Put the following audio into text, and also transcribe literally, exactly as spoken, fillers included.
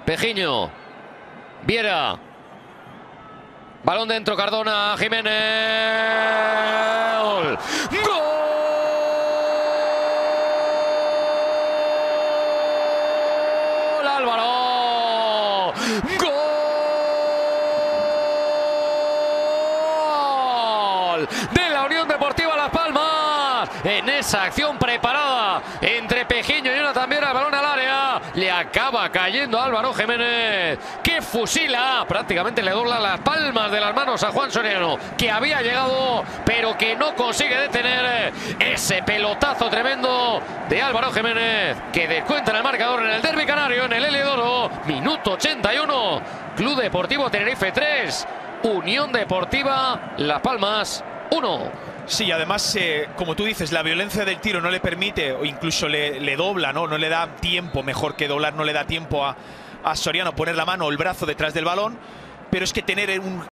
Pejiño. Viera. Balón dentro, Cardona, Jiménez. ¡Gol! ¡Gol! ¡Álvaro! ¡Gol! De la Unión Deportiva Las Palmas. En esa acción preparada entre Pejiño y Jonathan Viera, el balón al área. Le acaba cayendo Álvaro Jiménez, que fusila, prácticamente le dobla las palmas de las manos a Juan Soriano, que había llegado, pero que no consigue detener ese pelotazo tremendo de Álvaro Jiménez, que descuenta en el marcador en el derbi canario, en el Heliodoro. Minuto ochenta y uno. Club Deportivo Tenerife tres, Unión Deportiva Las Palmas uno. Sí, además, eh, como tú dices, la violencia del tiro no le permite, o incluso le, le dobla, ¿no? No le da tiempo, mejor que doblar, no le da tiempo a, a Soriano poner la mano o el brazo detrás del balón. Pero es que tener un